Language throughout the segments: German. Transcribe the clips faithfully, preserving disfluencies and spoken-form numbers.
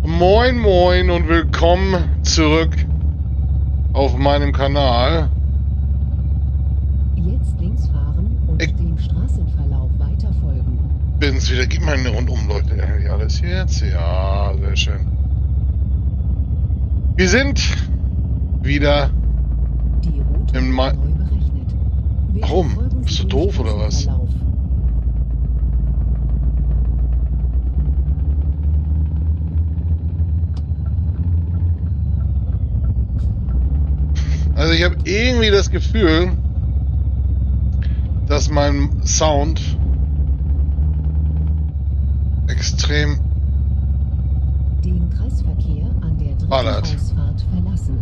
Moin moin und willkommen zurück auf meinem Kanal. Jetzt links fahren und Ich dem Straßenverlauf weiter folgen. bin's wieder. Gib mal eine rundum, Leute. Eigentlich alles jetzt. Ja, sehr schön. Wir sind wieder Die Route im Ma wird neu berechnet. Bitte Warum? folgen Bist Sie du dem doof oder was? Straßenverlauf. Also ich habe irgendwie das Gefühl, dass mein Sound extrem Den Kreisverkehr an der dritten ballert. Ausfahrt verlassen.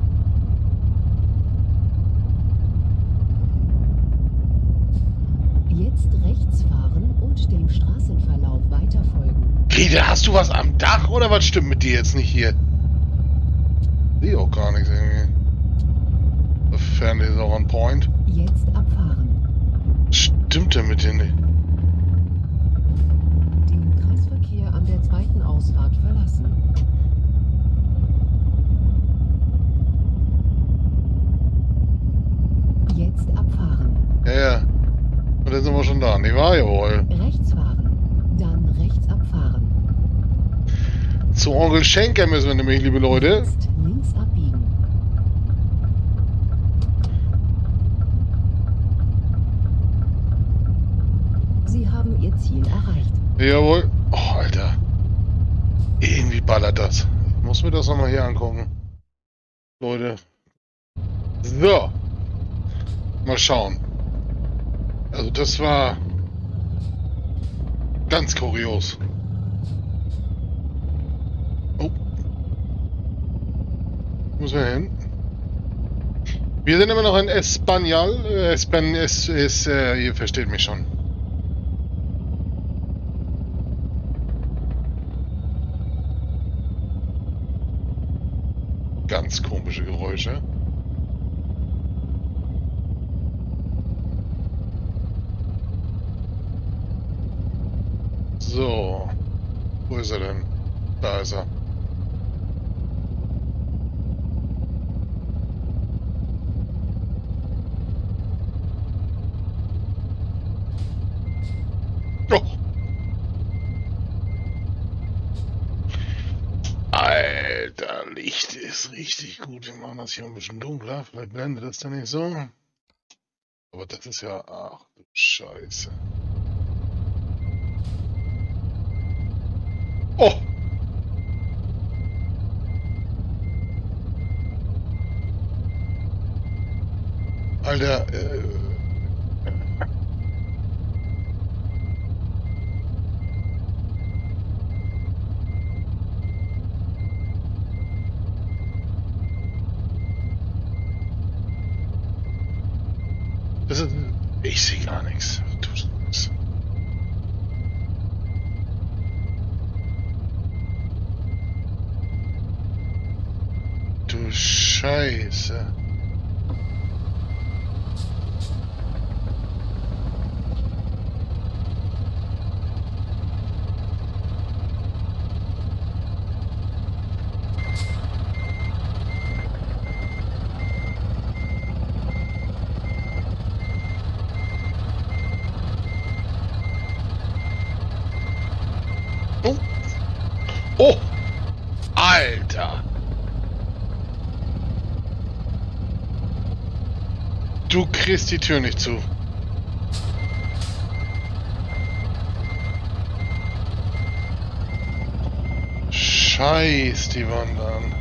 Jetzt rechts fahren und dem Straßenverlauf weiter folgen. Rede, hast du was am Dach oder was stimmt mit dir jetzt nicht hier? Sehe auch gar nichts irgendwie. Der Fernseher ist auch on point. Jetzt abfahren. Stimmt der mit dir nicht? Den Kreisverkehr an der zweiten Ausfahrt verlassen. Jetzt abfahren. Ja, ja. Und dann sind wir schon da, nicht wahr? Jawohl. Rechts fahren. Dann rechts abfahren. Zu Onkel Schenker müssen wir nämlich, liebe Leute. Jetzt links abbiegen. Sie haben Ihr Ziel erreicht. Jawohl. Oh, Alter. Irgendwie ballert das. Ich muss mir das nochmal hier angucken. Leute. So. Mal schauen. Also das war ganz kurios. Oh. Muss man hin. Wir sind immer noch in Espanyol. Äh, Espan ist, ist äh, ihr versteht mich schon. Ganz komische Geräusche. So. Wo ist er denn? Da ist er. Oh. Alter, Licht ist richtig gut. Wir machen das hier ein bisschen dunkler. Vielleicht blendet das dann nicht so. Aber das ist ja... Ach du Scheiße. Oh! Alter, äh... Das ist, ich sehe gar nichts. Tut nichts. Du Scheiße. Oh. Oh. Alter. Du kriegst die Tür nicht zu. Scheiß die Wand an.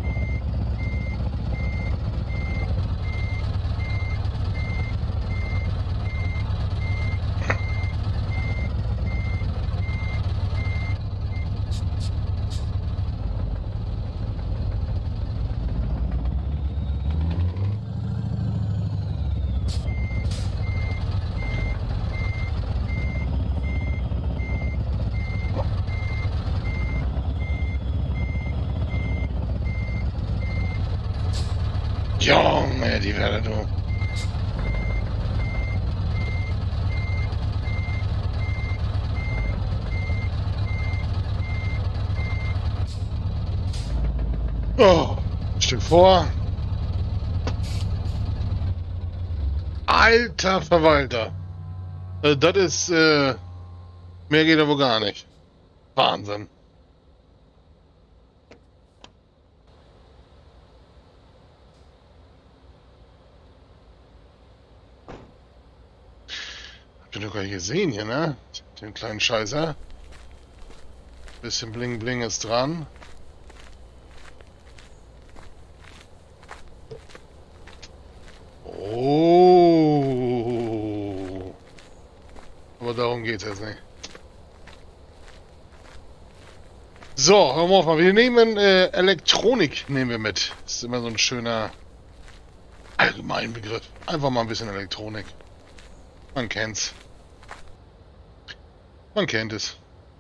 Junge, die Welle, du. Oh, ein Stück vor. Alter Verwalter. Äh, das ist, äh, mehr geht aber gar nicht. Wahnsinn. Habt ihr doch gar nicht gesehen hier, ne? Den kleinen Scheißer. Bisschen Bling Bling ist dran. Oh. Aber darum geht's jetzt nicht. So, hören wir auf mal. Wir nehmen äh, Elektronik nehmen wir mit. Das ist immer so ein schöner Allgemeinbegriff. Einfach mal ein bisschen Elektronik. Man kennt's. Man kennt es.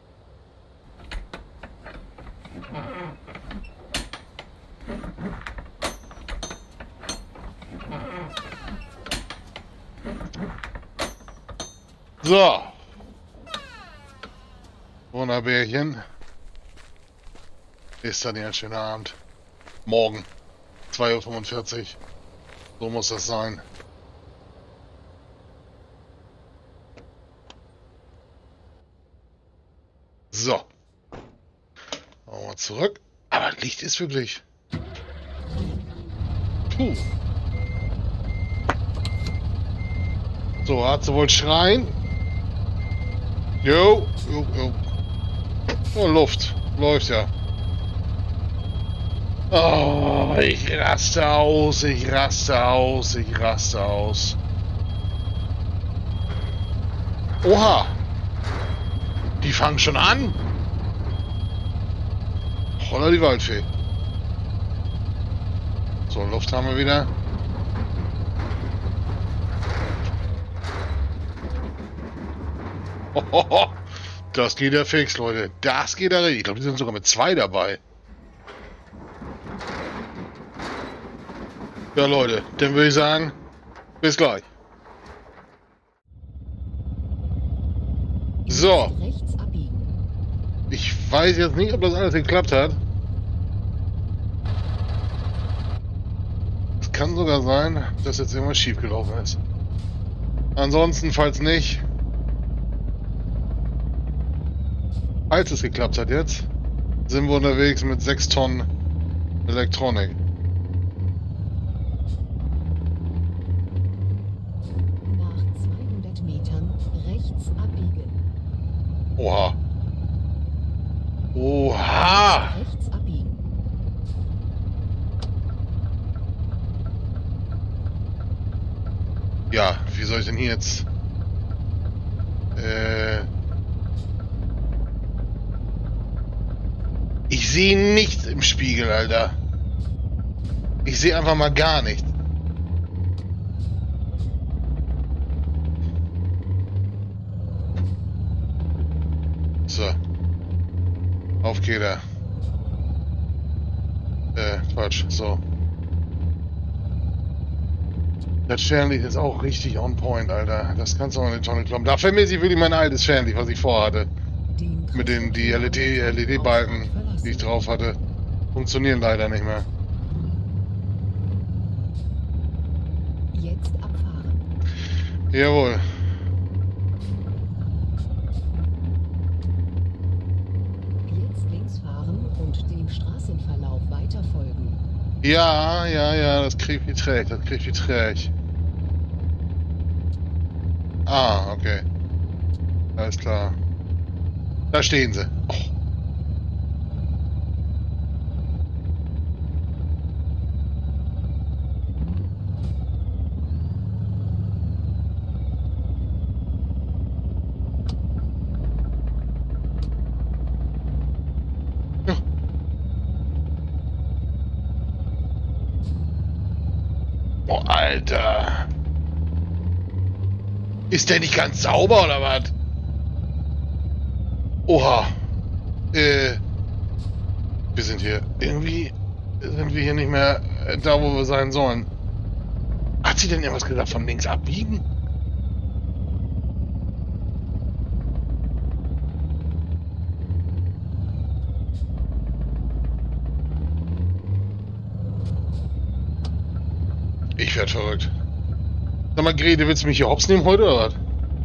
So. Wunderbärchen. Ist dann ja ein schöner Abend. Morgen. zwei Uhr fünfundvierzig. So muss das sein. So. Machen wir zurück. Aber Licht ist wirklich... Puh. So, hat sie wohl schreien. Jo, jo, jo. Oh, Luft. Läuft ja. Oh, ich raste aus, ich raste aus, ich raste aus. Oha. Die fangen schon an. Holla die Waldfee. So, Luft haben wir wieder. Hohoho. Das geht ja fix, Leute. Das geht ja richtig. Ich glaube, die sind sogar mit zwei dabei. Ja, Leute, dann würde ich sagen, bis gleich. So. Rechts abbiegen. Ich weiß jetzt nicht, ob das alles geklappt hat. Es kann sogar sein, dass jetzt irgendwas schiefgelaufen ist. Ansonsten, falls nicht, falls es geklappt hat jetzt, sind wir unterwegs mit sechs Tonnen Elektronik. Nach zweihundert Metern rechts abbiegen. Oha. Oha! Rechts abbiegen. Ja, wie soll ich denn hier jetzt... Äh... Ich sehe nichts im Spiegel, Alter. Ich sehe einfach mal gar nichts. So. Auf geht er. Äh, Quatsch, so. Das Fernlicht ist auch richtig on point, Alter. Das kannst du auch in eine Tonne kloppen. Da vermisse ich wirklich mein altes Fernlicht, was ich vorhatte. Mit den die L E D-Balken, die ich drauf hatte. Funktionieren leider nicht mehr. Jetzt abfahren. Jawohl. Jetzt links fahren und dem Straßenverlauf weiter folgen. Ja, ja, ja, das kriegt wie träg, das kriegt wie träg. Ah, okay. Alles klar. Da stehen sie. Oh. Ja. Oh, Alter. Ist der nicht ganz sauber oder was? Oha. Äh. Wir sind hier. Irgendwie sind wir hier nicht mehr da, wo wir sein sollen. Hat sie denn irgendwas gesagt von links abbiegen? Ich werd verrückt. Sag mal, Grete, willst du mich hier hops nehmen heute oder was?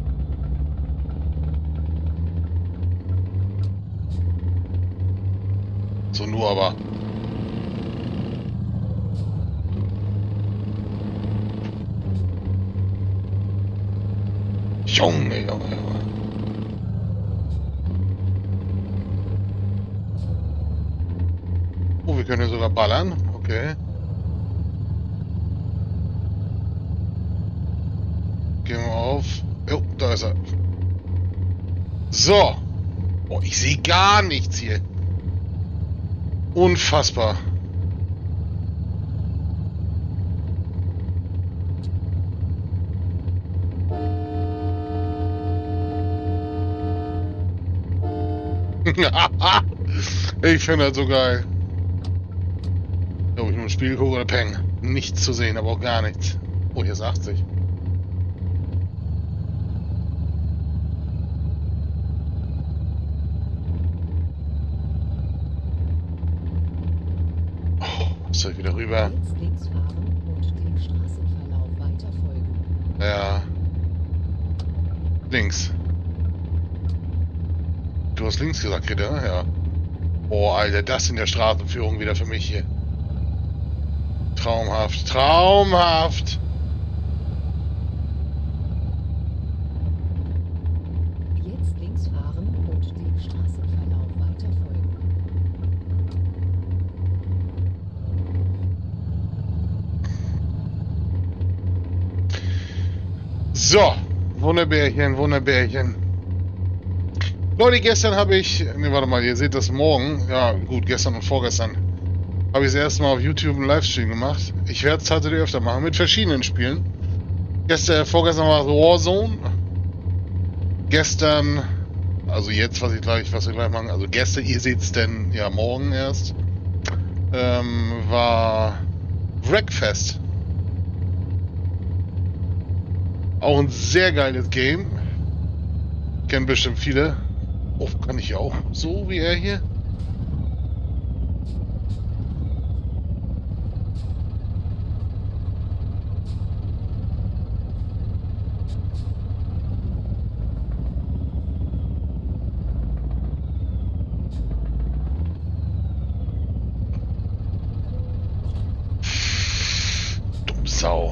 So nur aber. Junge, Junge, Junge. Oh, wir können ja sogar ballern. Okay. Gehen wir auf. Jo, da ist er. So. Oh, ich sehe gar nichts hier. Unfassbar. Ich finde das so geil. Ob ich nur ein Spiel gucke oder Peng. Nichts zu sehen, aber auch gar nichts. Oh, hier ist achtzig. Oh, soll ich wieder rüber? Jetzt links fahren und dem Straßenverlauf weiter folgen. Ja. Links. Du hast links gesagt, Grete, ne? Ja. Oh, Alter, das in der Straßenführung wieder für mich hier. Traumhaft, traumhaft! Jetzt links fahren und dem Straßenverlauf weiter folgen. So, Wunderbärchen, Wunderbärchen. Leute, gestern habe ich, ne, warte mal, ihr seht das morgen, ja gut, gestern und vorgestern, habe ich das erste Mal auf YouTube einen Livestream gemacht. Ich werde es tatsächlich öfter machen, mit verschiedenen Spielen. Gestern, vorgestern war es Warzone. Gestern, also jetzt, was ich gleich, was wir gleich machen, also gestern, ihr seht es denn ja morgen erst, ähm, war Wreckfest. Auch ein sehr geiles Game. Kennen bestimmt viele. Oh, kann ich auch so wie er hier? Dumm Sau.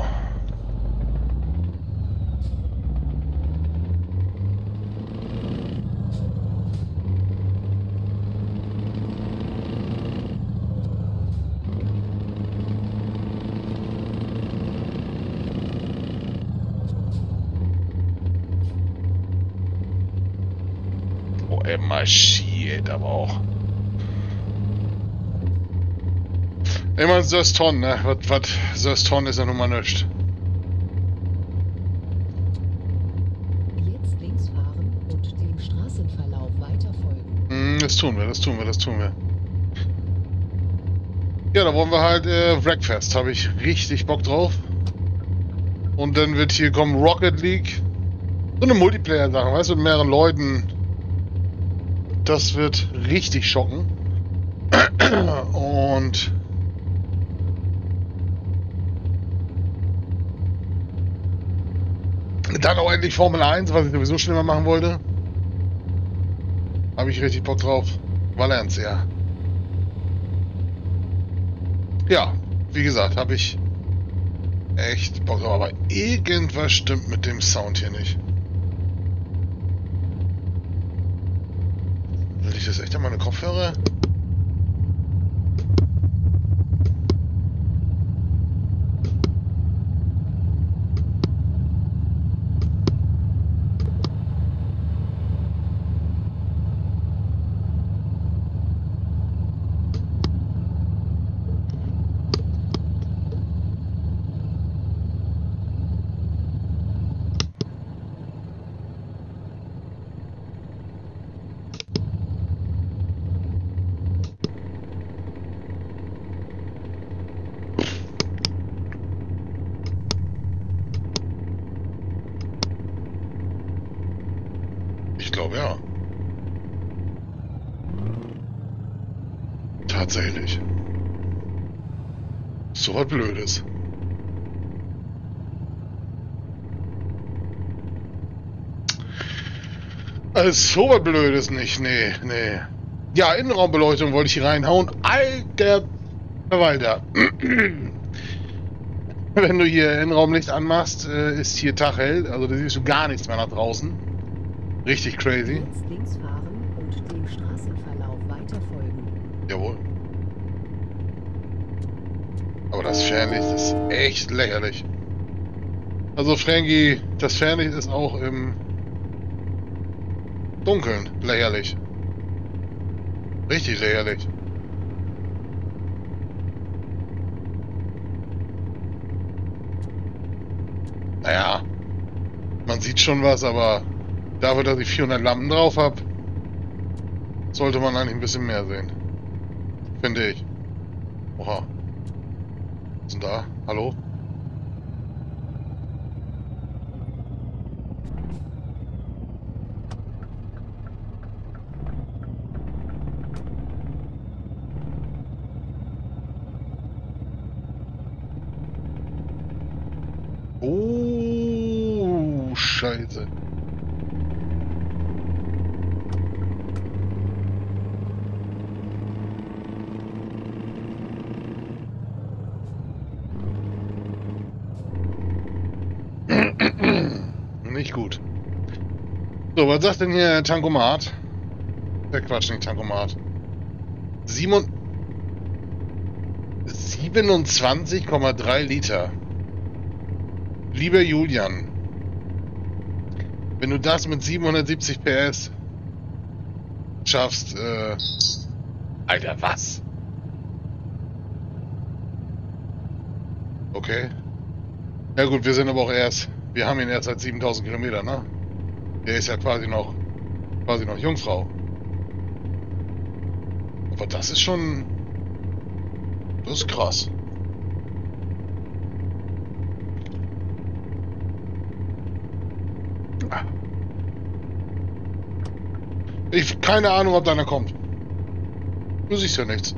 Er marschiert aber auch. Immer Söston, ne? Was, was, Söston ist ja nun mal nichts. Jetzt links fahren und dem Straßenverlauf weiter folgen. Hm, das tun wir, das tun wir, das tun wir. Ja, da wollen wir halt äh, Wreckfest. Habe ich richtig Bock drauf. Und dann wird hier kommen Rocket League. So eine Multiplayer-Sache, weißt du, mit mehreren Leuten. Das wird richtig schocken. Und dann auch endlich Formel eins, was ich sowieso schon immer machen wollte. Habe ich richtig Bock drauf. Valencia. Ja, wie gesagt, habe ich echt Bock drauf. Aber irgendwas stimmt mit dem Sound hier nicht. Will ich das echt an meine Kopfhörer? Ich glaube ja. Tatsächlich. So was Blödes. Also so was Blödes nicht, nee, nee. Ja, Innenraumbeleuchtung wollte ich hier reinhauen. Alter Verwalter. Wenn du hier Innenraumlicht anmachst, äh, ist hier Tag hell. Also da siehst du gar nichts mehr nach draußen. Richtig crazy. Jetzt links fahren und dem Straßenverlauf weiter folgen. Jawohl. Aber das Fernlicht ist echt lächerlich. Also Frankie, das Fernlicht ist auch im Dunkeln lächerlich. Richtig lächerlich. Naja, man sieht schon was, aber dafür, dass ich vierhundert Lampen drauf habe, sollte man eigentlich ein bisschen mehr sehen. Finde ich. Oha. Was ist denn da? Hallo? Oh, Scheiße. Nicht gut. So, was sagt denn hier Tankomat? Der Quatsch, nicht Tankomat. siebenundzwanzig Komma drei Liter. Lieber Julian, wenn du das mit siebenhundertsiebzig P S schaffst, äh... Alter, was? Okay. Ja gut, wir sind aber auch erst... Wir haben ihn erst seit siebentausend Kilometern, ne? Der ist ja quasi noch... quasi noch Jungfrau. Aber das ist schon... Das ist krass. Ich keine Ahnung, ob da einer kommt. Du siehst ja nichts.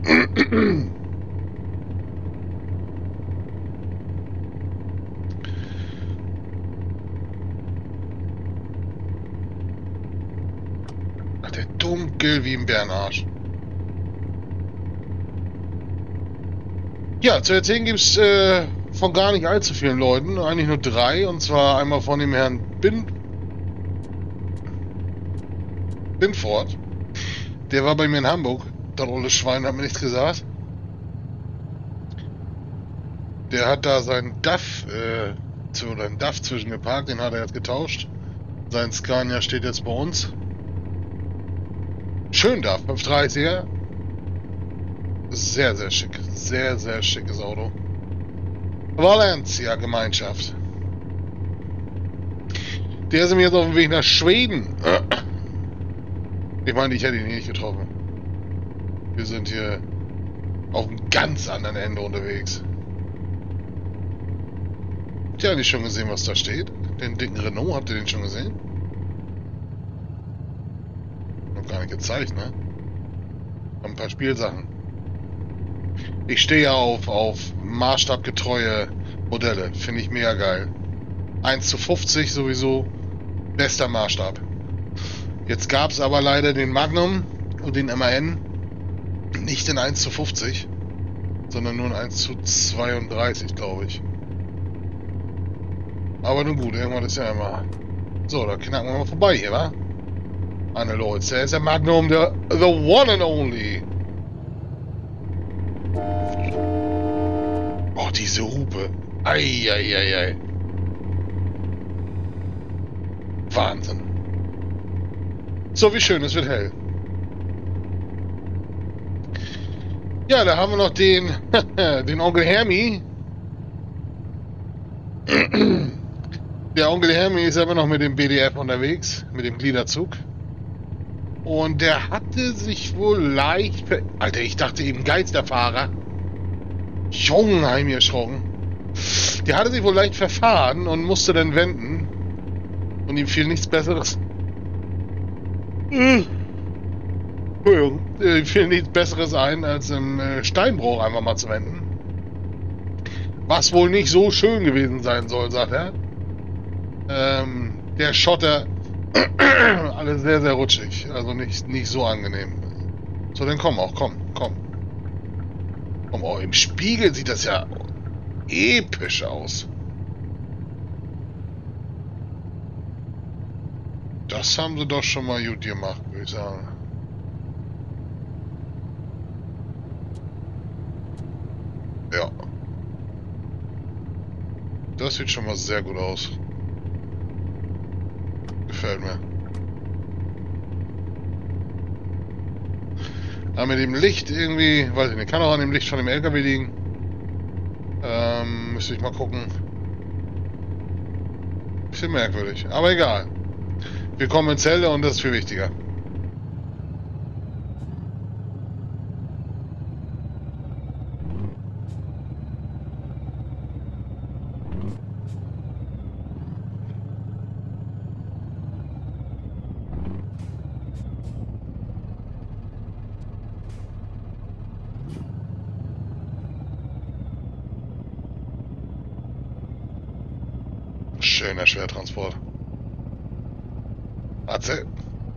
Ach, der dunkel wie ein Bärenarsch. Ja, zu erzählen gibt es äh, von gar nicht allzu vielen Leuten. Eigentlich nur drei. Und zwar einmal von dem Herrn Bin... Binford. Der war bei mir in Hamburg. Der olle Schwein hat mir nichts gesagt. Der hat da seinen D A F, äh, zu, oder einen D A F zwischengeparkt. Den hat er jetzt getauscht. Sein Scania steht jetzt bei uns. Schön D A F, fünfhundertdreißiger. Sehr, sehr schick. Sehr, sehr schickes Auto. Valencia Gemeinschaft. Der ist mir jetzt auf dem Weg nach Schweden. Ich meine, ich hätte ihn nicht getroffen. Wir sind hier auf einem ganz anderen Ende unterwegs. Habt ihr eigentlich schon gesehen, was da steht? Den dicken Renault, habt ihr den schon gesehen? Noch gar nicht gezeigt, ne? Ein paar Spielsachen. Ich stehe ja auf, auf maßstabgetreue Modelle. Finde ich mega geil. eins zu fünfzig sowieso. Bester Maßstab. Jetzt gab es aber leider den Magnum und den M A N nicht in eins zu fünfzig, sondern nur in eins zu zweiunddreißig, glaube ich. Aber nun gut, irgendwann ist ja immer... So, da knacken wir mal vorbei hier, wa? Meine Leute, der ist der Magnum, der the one and only. Oh, diese Hupe. Eieiei. Wahnsinn. So, wie schön, es wird hell. Ja, da haben wir noch den, den Onkel Hermi. Der Onkel Hermi ist aber noch mit dem B D F unterwegs, mit dem Gliederzug. Und der hatte sich wohl leicht... ver Alter, ich dachte eben Geisterfahrer. Junge, heim erschrocken. Der hatte sich wohl leicht verfahren und musste dann wenden. Und ihm fiel nichts Besseres... Entschuldigung, äh, fiel nichts Besseres ein, als im äh, Steinbruch einfach mal zu wenden. Was wohl nicht so schön gewesen sein soll, sagt er. Ähm, der Schotter Alles sehr, sehr rutschig. Also nicht, nicht so angenehm. So, dann komm auch, komm, komm. Komm, oh, im Spiegel sieht das ja episch aus. Das haben sie doch schon mal gut gemacht, würde ich sagen. Ja. Das sieht schon mal sehr gut aus. Gefällt mir. Aber mit dem Licht irgendwie, weiß ich nicht, kann auch an dem Licht von dem L K W liegen. Ähm, müsste ich mal gucken. Bisschen merkwürdig, aber egal. Wir kommen in Zelle und das ist viel wichtiger. Schöner Schwertransport. Atze.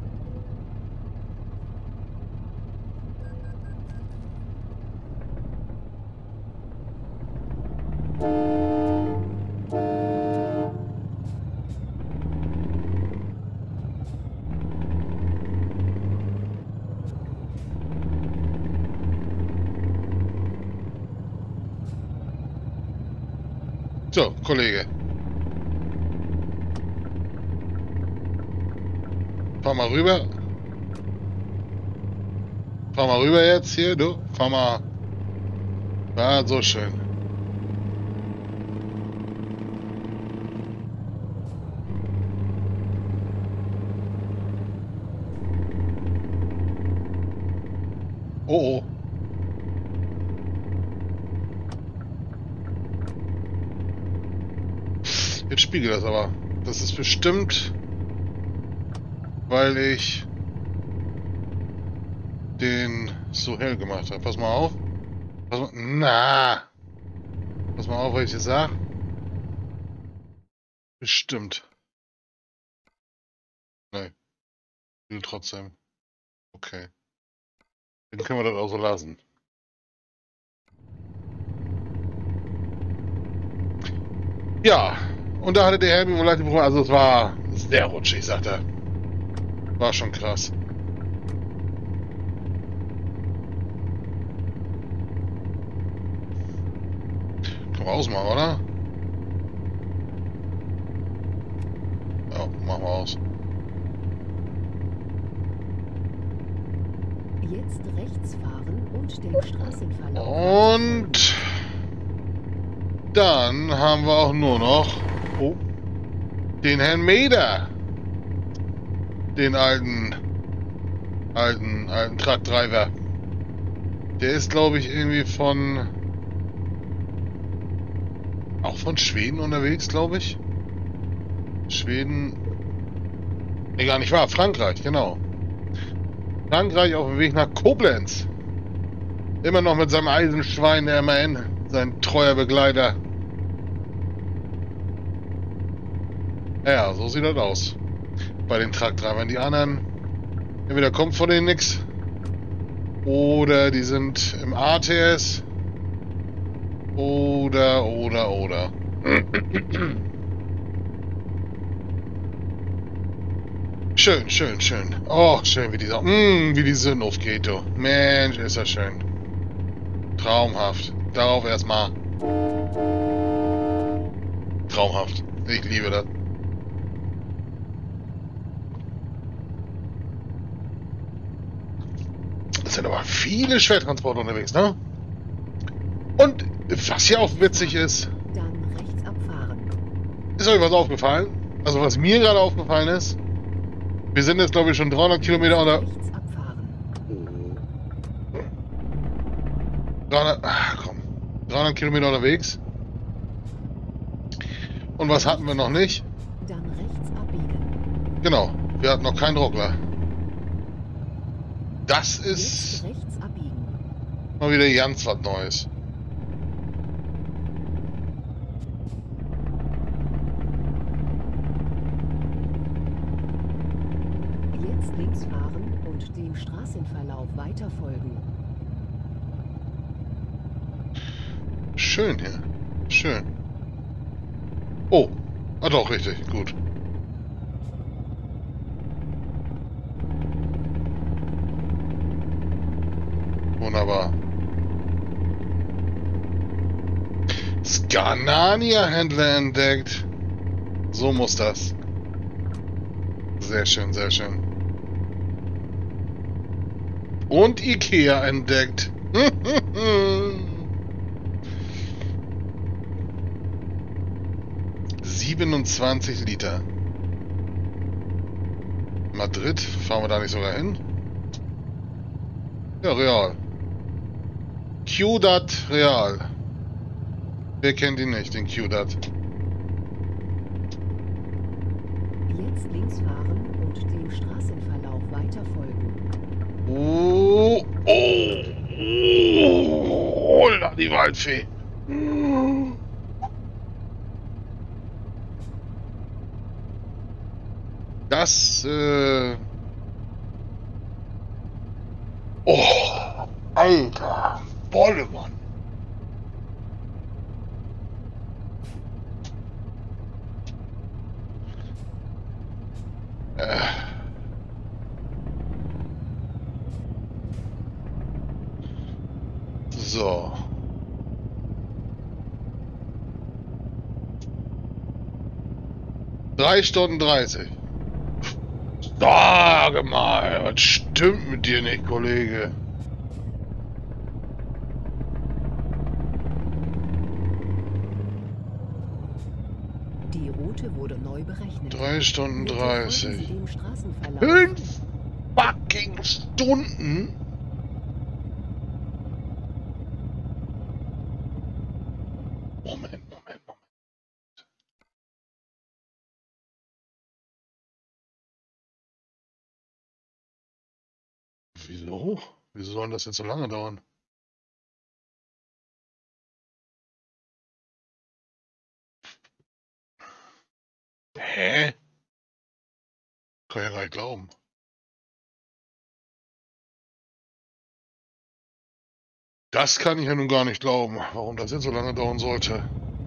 So, Kollege. Fahr mal rüber. Fahr mal rüber jetzt hier, du. Fahr mal. Ja, so schön. Oh, oh. Jetzt spiegelt das aber. Das ist bestimmt, weil ich den so hell gemacht habe. Pass mal auf. Pass mal, na. Pass mal auf, was ich dir sag. Bestimmt. Nein. Will trotzdem. Okay. Dann können wir das auch so lassen. Ja. Und da hatte der Helmi wohl leichte Probleme. Also es war sehr rutschig, sagt er. War schon krass. Können wir ausmachen, oder? Ja, machen wir aus. Jetzt rechts fahren und den Straßenverlauf. Und dann haben wir auch nur noch oh, den Herrn Meder. Den alten, alten, alten Truckdriver. Der ist, glaube ich, irgendwie von, auch von Schweden unterwegs, glaube ich. Schweden, nee, gar nicht wahr, Frankreich, genau. Frankreich auf dem Weg nach Koblenz. Immer noch mit seinem Eisenschwein, der M A N, sein treuer Begleiter. Ja, so sieht das aus. Bei den Truckdrivern. Die anderen, entweder kommt von denen nix, oder die sind im A T S, oder, oder, oder. Schön, schön, schön. Oh, schön, wie die, mm, wie die Sonne aufgeht, du. Mensch, ist das schön. Traumhaft. Darauf erstmal. Traumhaft. Ich liebe das. Es sind aber viele Schwertransporter unterwegs, ne? Und was hier auch witzig ist, Dann rechts abfahren. ist euch was aufgefallen? Also was mir gerade aufgefallen ist, wir sind jetzt glaube ich schon dreihundert Kilometer unter... Rechts abfahren. dreihundert, ach komm, dreihundert Kilometer unterwegs. Und was hatten wir noch nicht? Dann rechts abbiegen. Genau, wir hatten noch keinen Ruckler. Das ist Jetzt rechts abbiegen. mal wieder ganz was Neues. links fahren und dem Straßenverlauf weiter folgen. Schön hier. Schön. Oh. Ah doch, richtig. Gut. Wunderbar. Scania-Händler entdeckt. So muss das. Sehr schön, sehr schön. Und Ikea entdeckt. siebenundzwanzig Liter. Madrid, fahren wir da nicht sogar hin? Ja, Real. Ciudad Real. Wer kennt ihn nicht, den Ciudad? Jetzt links fahren und dem Straßenverlauf weiter folgen. Oh, oh, oh, holla die Waldfee. Das, äh... Oh, Alter, Bollemann. Äh. So. Drei Stunden dreißig. Sage mal, was stimmt mit dir nicht, Kollege? Die Route wurde neu berechnet. Drei Stunden Bitte folgen dreißig. Sie dem Straßenverlauf. Fünf fucking Stunden? Moment, Moment, Moment. Wieso? Wieso soll das jetzt so lange dauern? Hä? Kann ja gar nicht glauben. Das kann ich ja nun gar nicht glauben, warum das jetzt so lange dauern sollte.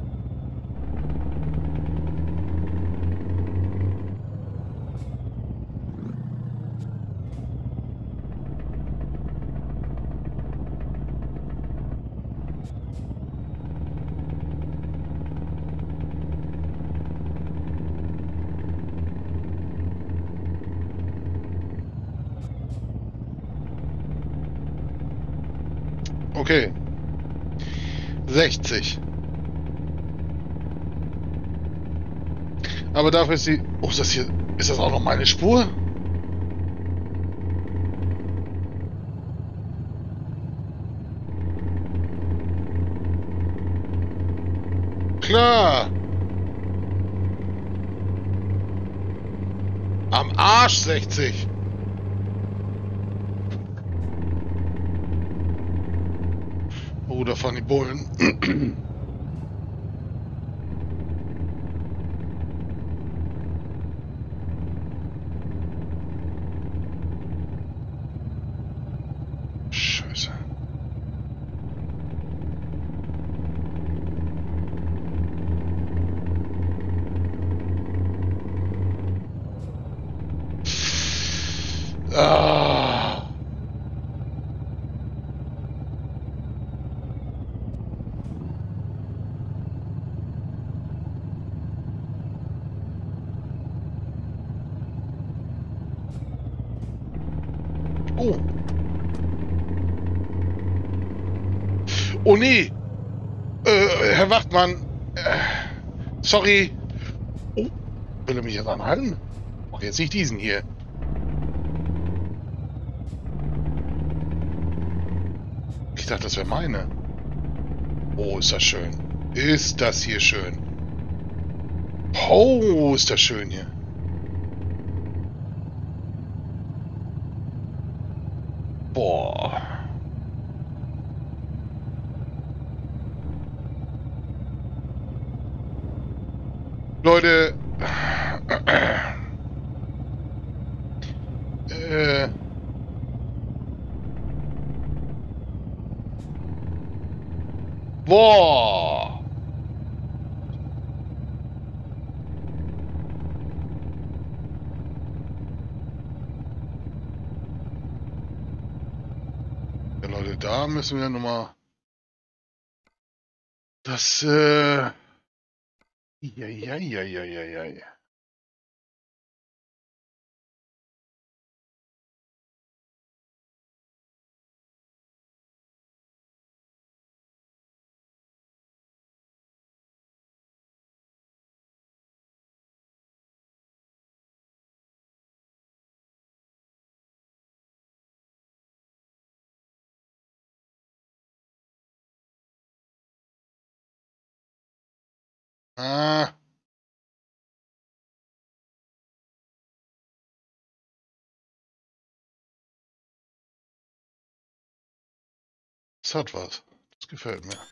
Okay. sechzig. Aber dafür ist die... Oh, ist das hier... Ist das auch noch meine Spur? Klar. Am Arsch sechzig. Oh, da fahren die Bullen. Scheiße. Ah. Oh. Oh nee. Äh, Herr Wachtmann. Äh, sorry. Oh. Will er mich jetzt anhalten? Ach, jetzt nicht diesen hier. Ich dachte, das wäre meine. Oh, ist das schön. Ist das hier schön. Oh, ist das schön hier. Boah. Leute. Äh, Boah! Ja, Leute, da müssen wir nochmal das, äh... Ja, ja, ja, ja, ja, ja. Ah. Das hat was. Das gefällt mir.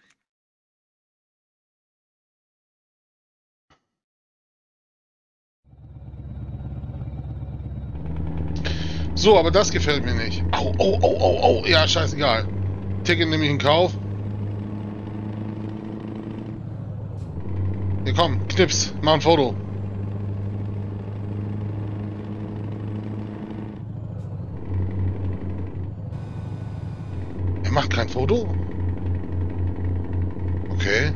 So, aber das gefällt mir nicht. Au, au, au, au, au. Ja, scheißegal. Ticket nehme ich in Kauf. Hier, komm, knips. Mach ein Foto. Er macht kein Foto? Okay.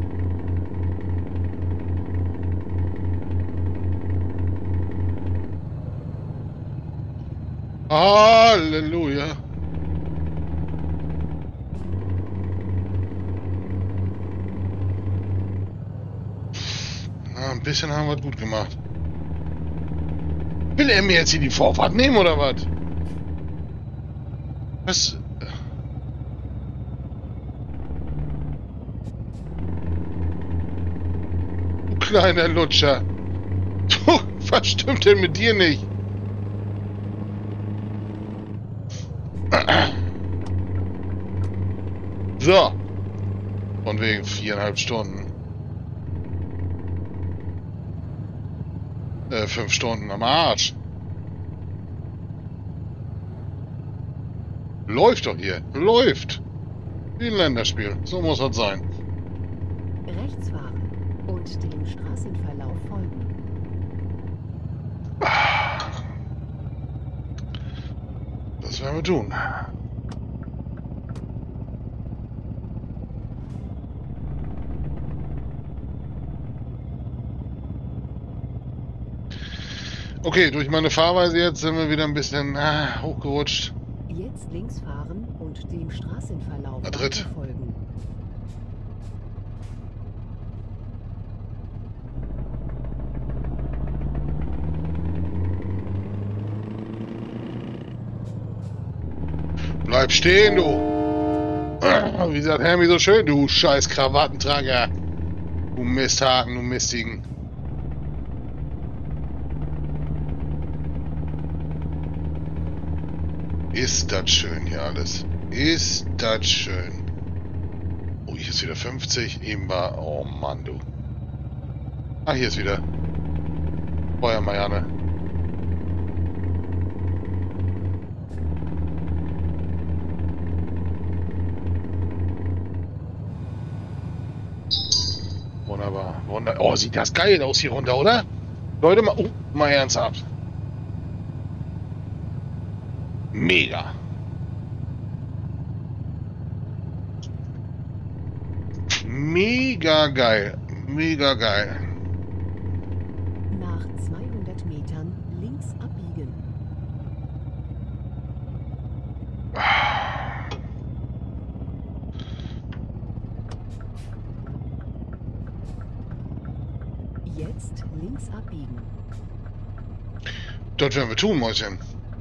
Halleluja. Na, ein bisschen haben wir es gut gemacht. Will er mir jetzt hier die Vorfahrt nehmen, oder was? Was? Du kleiner Lutscher. Du, was stimmt denn mit dir nicht? So. Von wegen viereinhalb Stunden. Äh, fünf Stunden am Arsch. Läuft doch hier. Läuft. Wie ein Länderspiel. So muss das sein. Rechts fahren und dem Straßenverlauf folgen. Das werden wir tun. Okay, durch meine Fahrweise jetzt sind wir wieder ein bisschen ah, hochgerutscht. Jetzt links fahren und dem Straßenverlauf Madrid. folgen. Bleib stehen, du! Ah, wie sagt Hermi so schön, du scheiß Krawattentrager! Du Misthaken, du Mistigen! Ist das schön hier alles. Ist das schön. Oh, hier ist wieder fünfzig. Eben war... Oh Mann, du. Ah, hier ist wieder. Feuer, Marianne. Wunderbar. Wunder oh, sieht das geil aus hier runter, oder? Leute, mal... Oh, mal ernsthaft. Mega. Mega geil. Mega geil. Nach zweihundert Metern links abbiegen. Jetzt links abbiegen. Das werden wir tun, Mäuschen.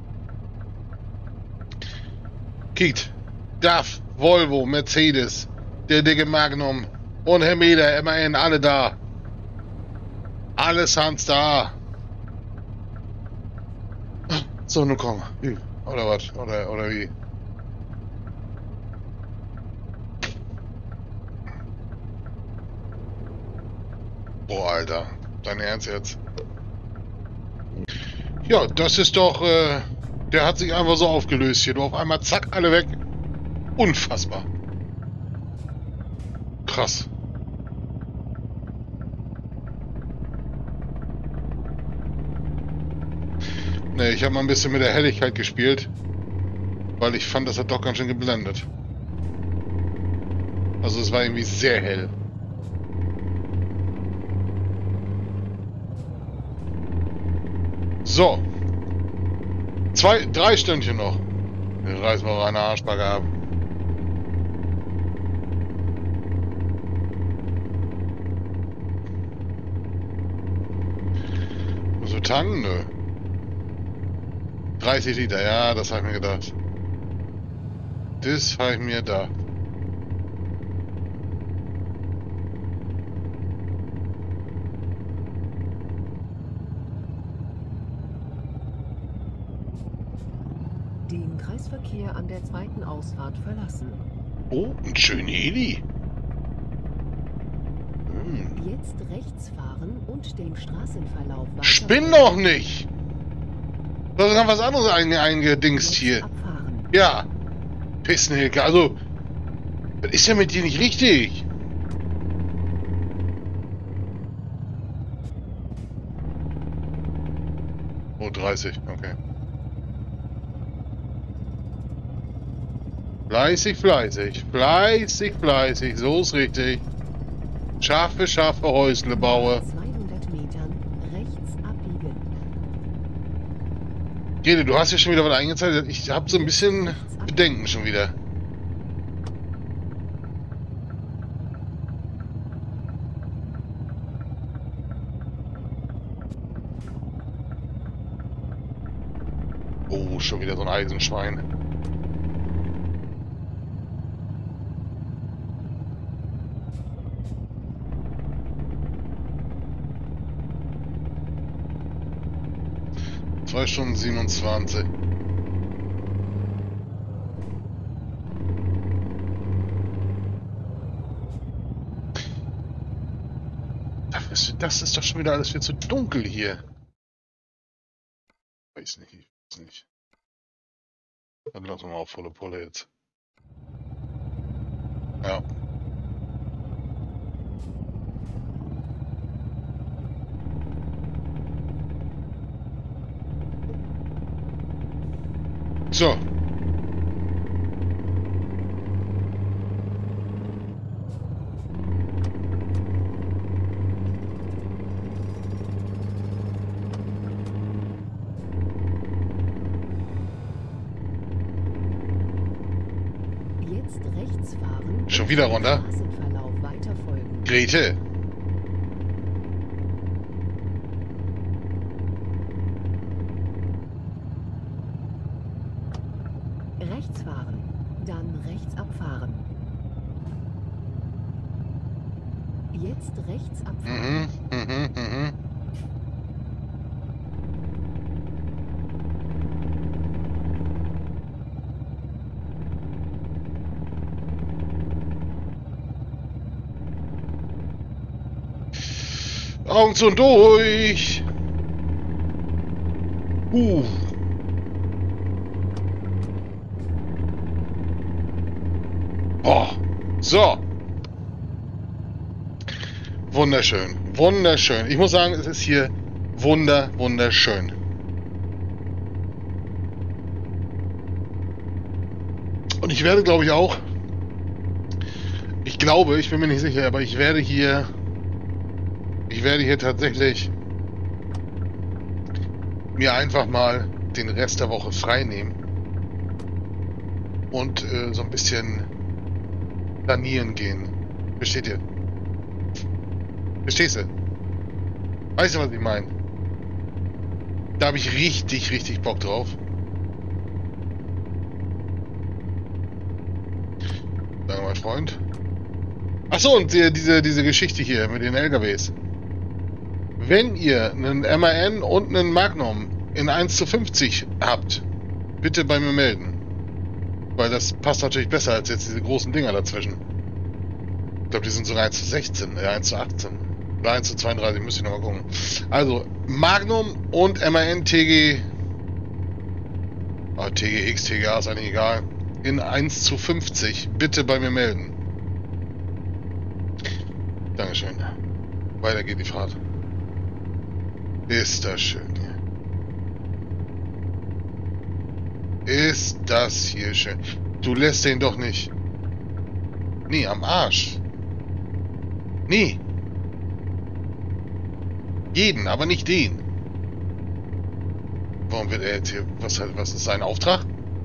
Kiet, D A F, Volvo, Mercedes, der dicke Magnum und Herr Meder, immerhin alle da. Alles Hans da. So, nun komm. Oder was? Oder, oder wie? Boah, Alter. Dein Ernst jetzt? Ja, das ist doch... Äh, der hat sich einfach so aufgelöst hier. Du auf einmal zack, alle weg. Unfassbar. Krass. Ne, ich habe mal ein bisschen mit der Helligkeit gespielt, weil ich fand, das hat doch ganz schön geblendet. Also es war irgendwie sehr hell. So. Zwei, drei Stündchen noch. Wir reißen mal eine Arschbacke ab. So tanken, nö. dreißig Liter, ja, das habe ich mir gedacht. Das habe ich mir gedacht. Den Kreisverkehr an der zweiten Ausfahrt verlassen. Oh, ein schöner Heli. Hm. Jetzt rechts fahren und dem Straßenverlauf weiter. Spinn doch nicht! Da ist noch was anderes einge eingedingst hier. Abfahren. Ja. Pissnelke, also. Das ist ja mit dir nicht richtig. Oh, dreißig, okay. Fleißig, fleißig, fleißig, fleißig, so ist richtig. Scharfe, scharfe Häusle baue. zweihundert Metern rechts abbiegen. Gede, du hast ja schon wieder was eingezeichnet. Ich habe so ein bisschen Bedenken schon wieder. Oh, schon wieder so ein Eisenschwein. zwei Stunden siebenundzwanzig. Das ist, das ist doch schon wieder alles viel zu dunkel hier. Weiß nicht, ich weiß nicht. Dann lassen wir mal auf volle Pulle jetzt. Ja. So. Jetzt rechts fahren. Schon wieder runter? Straßenverlauf weiter folgen. Grete. Rechts fahren, dann rechts abfahren. Jetzt rechts abfahren. Mhm, mhm, mhm. Augen zu und durch. Uh. Oh. So. Wunderschön. Wunderschön. Ich muss sagen, es ist hier wunder, wunderschön. Und ich werde, glaube ich, auch... Ich glaube, ich bin mir nicht sicher, aber ich werde hier... Ich werde hier tatsächlich mir einfach mal den Rest der Woche frei nehmen und äh, so ein bisschen planieren gehen. Versteht ihr? Verstehst du? Weißt du, was ich meine? Da habe ich richtig, richtig Bock drauf. Danke, mein Freund. Achso, und die, diese, diese Geschichte hier mit den L K Ws. Wenn ihr einen M A N und einen Magnum in eins zu fünfzig habt, bitte bei mir melden. Weil das passt natürlich besser als jetzt diese großen Dinger dazwischen. Ich glaube, die sind sogar eins zu sechzehn, äh, eins zu achtzehn. Oder eins zu zweiunddreißig, müsst ihr nochmal gucken. Also, Magnum und M A N T G... Oh, T G X, T G A ist eigentlich egal. In eins zu fünfzig, bitte bei mir melden. Dankeschön. Weiter geht die Fahrt. Ist das schön hier. Ist das hier schön. Du lässt den doch nicht. Nee, am Arsch. Nee. Jeden, aber nicht den. Warum wird er jetzt hier... Was, was ist sein Auftrag?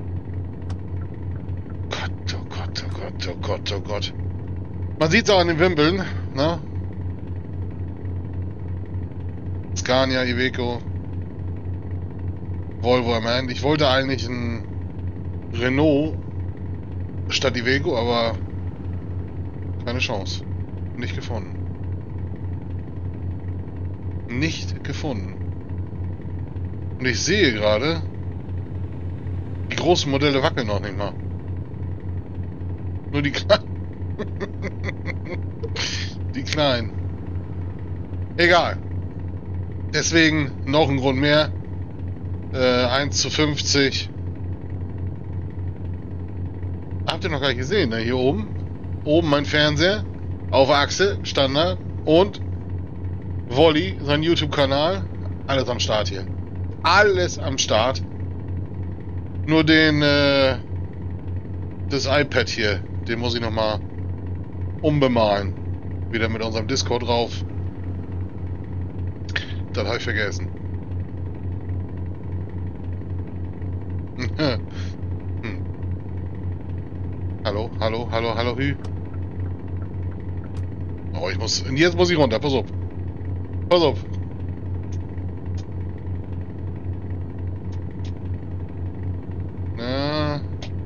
Gott, oh Gott, oh Gott, oh Gott, oh Gott. Man sieht es auch an den Wimpeln, ne? Scania, Iveco, Volvo am Ende. Ich wollte eigentlich ein Renault statt Iveco, aber keine Chance. Nicht gefunden. Nicht gefunden. Und ich sehe gerade, die großen Modelle wackeln noch nicht mal. Nur die kleinen. Die kleinen. Egal. Deswegen noch ein Grund mehr. Äh, eins zu fünfzig. Habt ihr noch gar nicht gesehen, ne? Hier oben. Oben mein Fernseher. Auf Achse, Standard. Und Wolli, sein YouTube-Kanal. Alles am Start hier. Alles am Start. Nur den, äh, das iPad hier. Den muss ich nochmal umbemalen. Wieder mit unserem Discord drauf. Das habe ich vergessen. hm. Hallo, hallo, hallo, hallo, Hü. Oh, ich muss... Jetzt muss ich runter, pass auf. Pass auf. Na.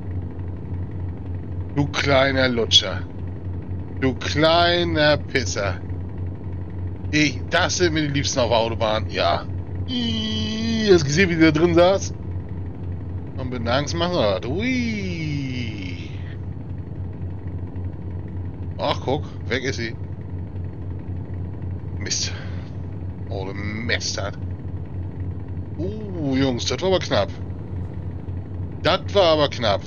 Du kleiner Lutscher. Du kleiner Pisser. Ich, das sind mir die Liebsten auf der Autobahn. Ja. Ih, hast du gesehen, wie der drin saß? Und mit Angst machen wir das. Ui. Ach, guck. Weg ist sie. Mist. Oh, du Mist hat. Uh, Jungs, das war aber knapp. Das war aber knapp.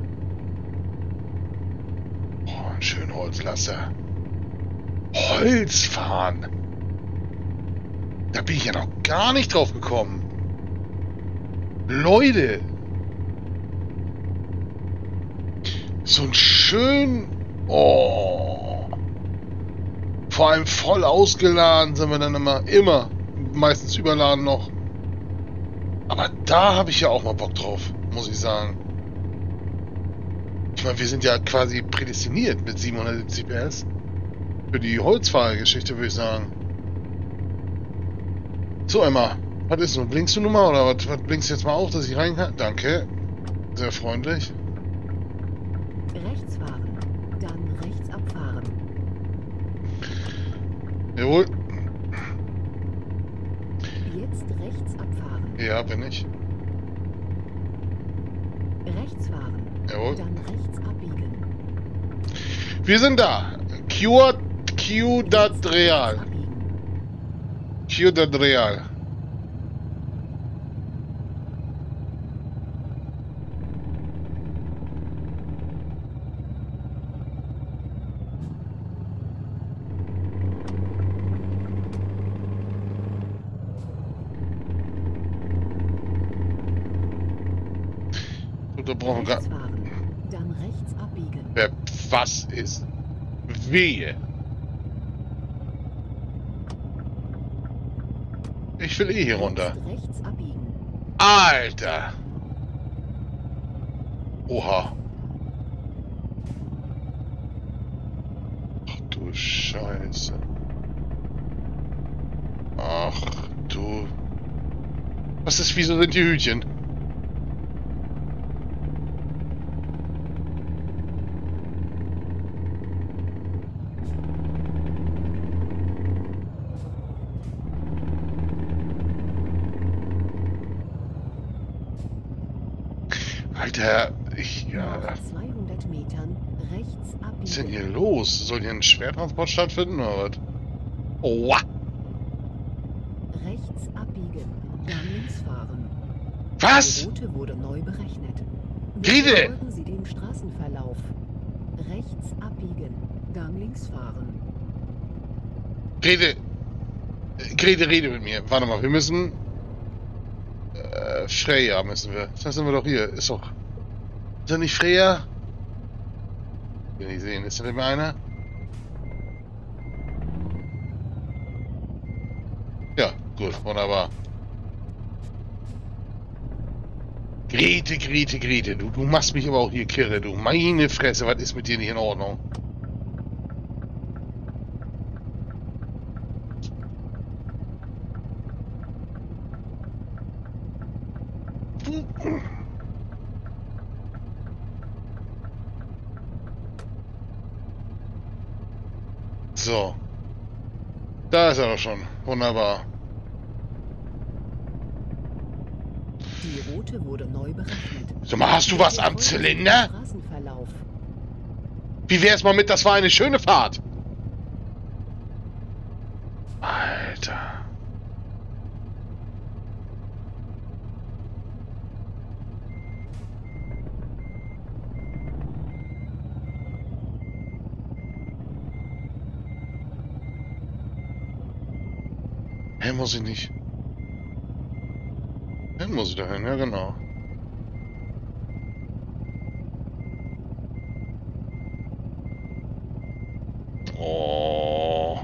Oh, ein schöner Holzlaster. Holzfahren. Da bin ich ja noch gar nicht drauf gekommen. Leute. So ein schön... Oh. Vor allem voll ausgeladen sind wir dann immer. Immer. Meistens überladen noch. Aber da habe ich ja auch mal Bock drauf, muss ich sagen. Ich meine, wir sind ja quasi prädestiniert mit siebenhundertsiebzig P S. Für die Holzfahrergeschichte, würde ich sagen. So, Emma. Was ist nun? Blinkst du nun mal? Oder was, was blinkst du jetzt mal auf, dass ich rein kann? Danke. Sehr freundlich. Rechts fahren, dann rechts abfahren. Jawohl. Jetzt rechts abfahren. Ja, bin ich. Rechts fahren. Jawohl. Dann rechts abbiegen. Wir sind da. Ciudad Ciudad Real. Ciudad Real. Da brauchen wir Rechts fahren, dann rechts abbiegen. Wer was ist? Wehe. Ich will eh hier runter. Jetzt rechts abbiegen. Alter! Oha. Ach du Scheiße. Ach du. Was ist, wieso sind die Hütchen? Alter, ich, ja. Nach zweihundert Metern rechts abbiegen. Was ist denn hier los? Soll hier ein Schwertransport stattfinden oder was? Oh, Rechts abbiegen, dann links fahren. was? Die Route wurde neu berechnet. Grete! Bitte folgen Sie dem Straßenverlauf. Rechts abbiegen, dann links fahren. Grete, Grete, rede mit mir. Warte mal, wir müssen... Äh, Freya müssen wir. Das sind wir doch hier. Ist doch... Ist das nicht Freya? Will ich sehen. Ist da nicht mehr einer? Ja, gut. Wunderbar. Grete, Grete, Grete. Du, du machst mich aber auch hier kirre, du. Meine Fresse, was ist mit dir nicht in Ordnung? So. Da ist er doch schon. Wunderbar. Die Route wurde neu berechnet. Sag mal, hast du was am Zylinder? Straßenverlauf. Wie wär's mal mit, das war eine schöne Fahrt? Alter. Hä, muss ich nicht. Dann muss ich dahin, ja genau. Oh.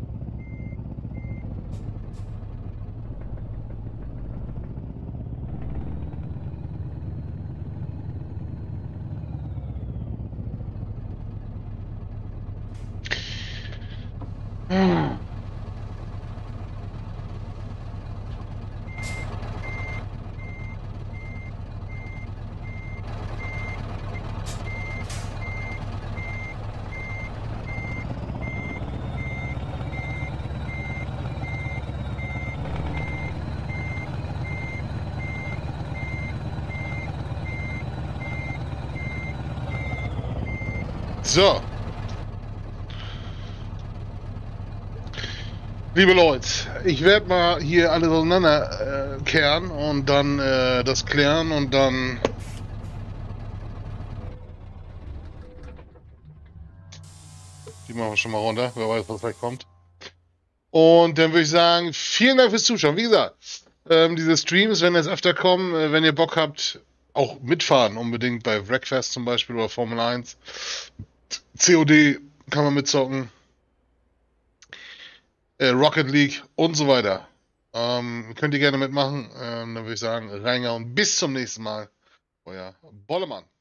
Hm. So. Liebe Leute, ich werde mal hier alles auseinander äh, kehren und dann äh, das klären und dann... Die machen wir schon mal runter, wer weiß, was gleich kommt. Und dann würde ich sagen, vielen Dank fürs Zuschauen. Wie gesagt, ähm, diese Streams, wenn jetzt öfter kommen, äh, wenn ihr Bock habt, auch mitfahren unbedingt bei Wreckfest zum Beispiel oder Formel eins. C O D kann man mitzocken. Äh, Rocket League und so weiter. Ähm, könnt ihr gerne mitmachen. Ähm, dann würde ich sagen, reingehauen. Bis zum nächsten Mal. Euer Bollemann.